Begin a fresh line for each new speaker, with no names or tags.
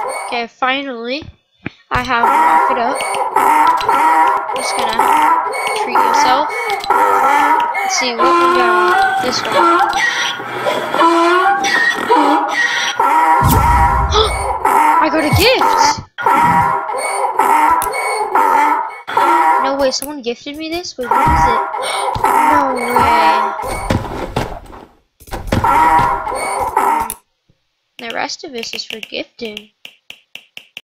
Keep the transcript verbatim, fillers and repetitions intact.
Okay, finally, I have wrap it up. Just gonna treat yourself. Let's see, what one do I want? This one. I got a gift! No way, someone gifted me this? Wait, what is it? No way. The rest of this is for gifting.